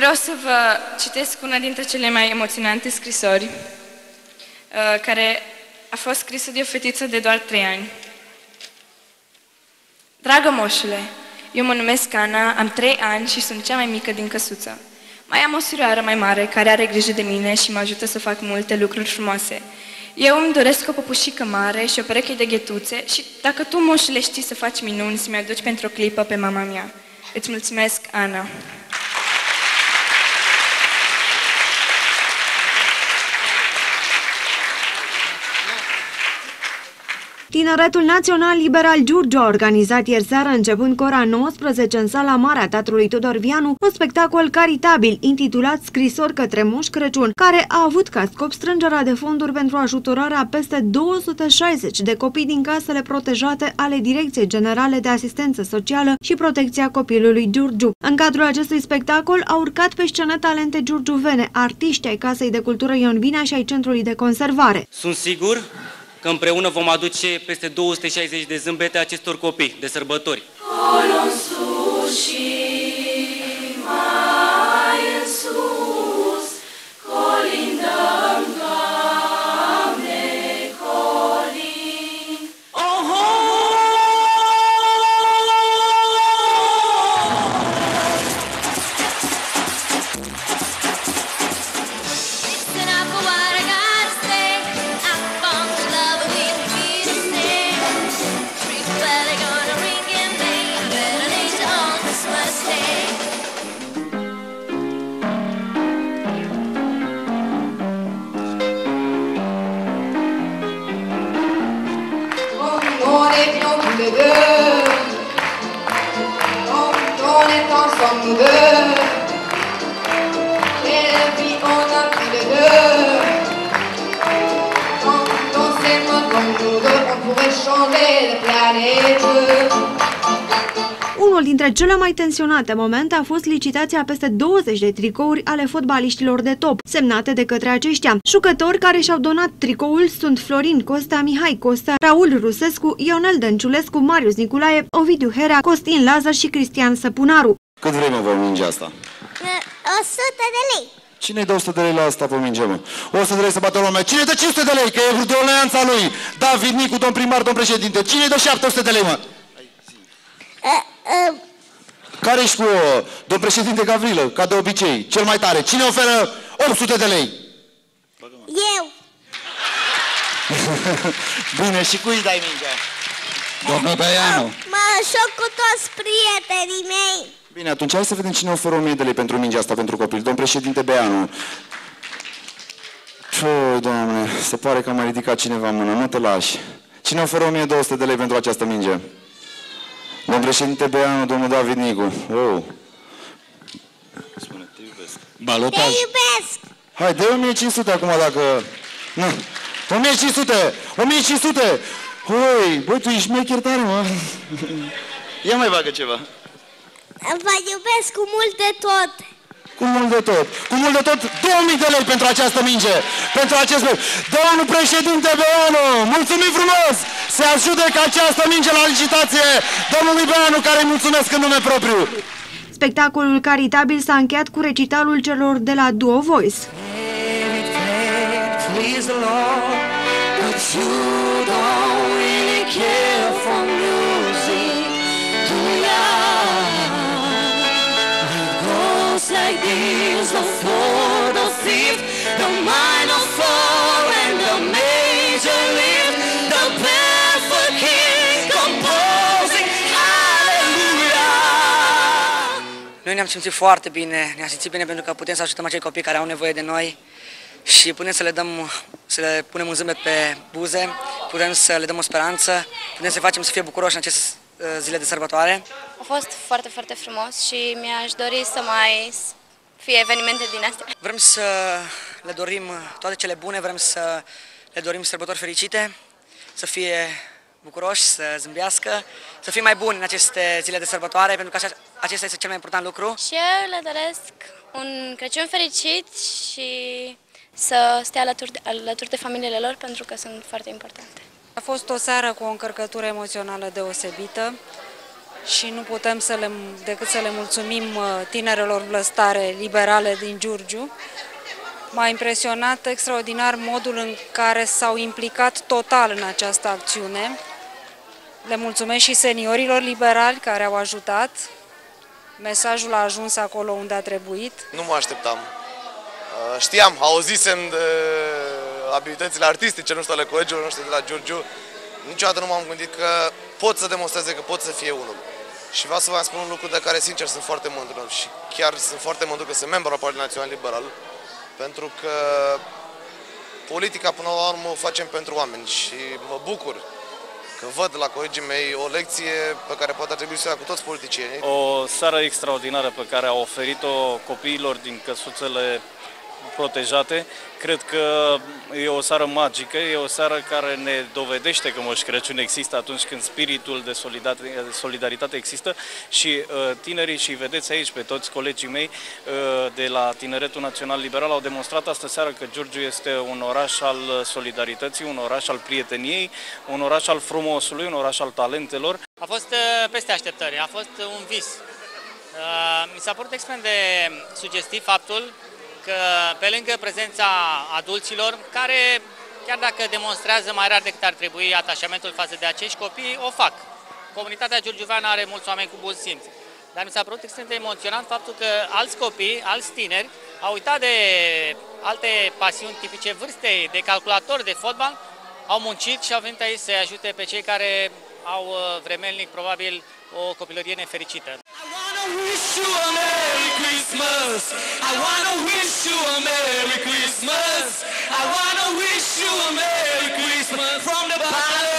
vreau să vă citesc una dintre cele mai emoționante scrisori, care a fost scrisă de o fetiță de doar 3 ani. Dragă moșule, eu mă numesc Ana, am 3 ani și sunt cea mai mică din căsuță. Mai am o surioară mai mare care are grijă de mine și mă ajută să fac multe lucruri frumoase. Eu îmi doresc o păpușică mare și o pereche de ghetuțe și dacă tu, moșule, știi să faci minuni, să-mi aduci pentru o clipă pe mama mea. Îți mulțumesc, Ana. Tineretul Național Liberal Giurgiu a organizat ieri seară, începând cu ora 19 în sala mare a Teatrului Tudor Vianu, un spectacol caritabil intitulat Scrisori către Moș Crăciun, care a avut ca scop strângerea de fonduri pentru ajutorarea a peste 260 de copii din casele protejate ale Direcției Generale de Asistență Socială și Protecția Copilului Giurgiu. În cadrul acestui spectacol au urcat pe scenă talente giurgiuvene, artiști ai Casei de Cultură Ion Vinea și ai Centrului de Conservare. Sunt sigur că împreună vom aduce peste 260 de zâmbete acestor copii de sărbători. Acolo în sus și mai în sus, colindăm, Doamne, colind. Oho! Listen up for what I gotta say. I'm born to love and we can be the same. Trees where they're gonna ring in May. Better later on Christmas Day. On est bien tous les deux, on est ensemble nous deux, et la vie on a tous les deux, quand on s'aime comme nous deux, on pourrait changer de planète. Unul dintre cele mai tensionate momente a fost licitația peste 20 de tricouri ale fotbaliștilor de top, semnate de către aceștia. Jucători care și-au donat tricoul sunt Florin Costea, Mihai Costea, Raul Rusescu, Ionel Dănciulescu, Marius Niculae, Ovidiu Herea, Costin Lazar și Cristian Săpunaru. Cât vreme vă mingea asta? 100 de lei. Cine-i dă 100 de lei la asta pe minge, mă? 100 de lei să bată lumea. Cine dă 500 de lei? Că e doleanța lui. David Nicu, domn primar, domn președinte. Cine-i dă 700 de lei, mă? Care ești cu domn președinte Gavrilă, ca de obicei, cel mai tare? Cine oferă 800 de lei? Eu. Bine, și cui dai mingea? Domnul Beianu. Mă joc cu toți prietenii mei. Bine, atunci hai să vedem cine oferă 1000 de lei pentru mingea asta pentru copil. Domn președinte Beianu. Ce, Doamne, se pare că a mai ridicat cineva mâna, nu te lași. Cine oferă 1200 de lei pentru această minge? Domn președinte Beianu, domnul David Nicu. Oh. Spune, te iubesc. Balotaj. Te iubesc. Hai, dă 1500 acum dacă... Nu. 1500! 1500! Oi, băi, tu ești șmecher tare, mă. Ia mai bagă ceva. Vă iubesc cu mult de tot. Cu mult de tot. Cu mult de tot, 2000 de lei pentru această minge. Pentru acest lucru. Domnul președinte Beianu, mulțumim frumos! Se ajută această minge la licitație domnului Beianu, care îi mulțumesc în nume propriu. Spectacolul caritabil s-a încheiat cu recitalul celor de la Duo Voice. Like these, the fourth, the fifth, the minor fall and the major lift, the barefoot king composing hallelujah. Noi ne-am simțit foarte bine, ne-am simțit bine pentru că putem să ajutăm acei copii care au nevoie de noi și putem să le punem un zâmbet pe buze, putem să le dăm o speranță, putem să facem să fie bucuroși în aceste zile de sărbătoare. A fost foarte, foarte frumos și mi-aș dori să mai fie evenimente din astea. Vrem să le dorim toate cele bune, vrem să le dorim sărbători fericite, să fie bucuroși, să zâmbească, să fie mai buni în aceste zile de sărbătoare, pentru că acesta este cel mai important lucru. Și eu le doresc un Crăciun fericit și să stea alături de familiile lor, pentru că sunt foarte importante. A fost o seară cu o încărcătură emoțională deosebită. și nu putem decât să le mulțumim tinerelor vlăstare liberale din Giurgiu. M-a impresionat extraordinar modul în care s-au implicat total în această acțiune. Le mulțumesc și seniorilor liberali care au ajutat. Mesajul a ajuns acolo unde a trebuit. Nu mă așteptam. Știam, auzisem de abilitățile artistice, nu știu, ale colegilor noștri de la Giurgiu. Niciodată nu m-am gândit că pot să demonstreze că pot să fie unul. Și vreau să vă spun un lucru de care, sincer, sunt foarte mândru. Și chiar sunt foarte mândru că sunt membru al Partidului Național Liberal. Pentru că politica, până la urmă, o facem pentru oameni. Și mă bucur că văd la colegii mei o lecție pe care poate ar trebui să o ia cu toți politicienii. O seară extraordinară pe care au oferit-o copiilor din căsuțele protejate. Cred că e o seară magică, e o seară care ne dovedește că Moș Crăciun există atunci când spiritul de solidaritate există și tinerii, și vedeți aici pe toți colegii mei de la Tineretul Național Liberal au demonstrat astă seară că Giurgiu este un oraș al solidarității, un oraș al prieteniei, un oraș al frumosului, un oraș al talentelor. A fost peste așteptări, a fost un vis. Mi s-a părut extrem de sugestiv faptul că pe lângă prezența adulților, care chiar dacă demonstrează mai rar decât ar trebui atașamentul față de acești copii, o fac. Comunitatea giurgiuveană are mulți oameni cu bun simț. Dar mi s-a părut extrem de emoționant faptul că alți copii, alți tineri, au uitat de alte pasiuni tipice vârstei, de calculatori, de fotbal, au muncit și au venit aici să ajute pe cei care au vremelnic probabil o copilărie nefericită. I wanna wish you a Merry Christmas. I wanna wish you a Merry Christmas from the bottom.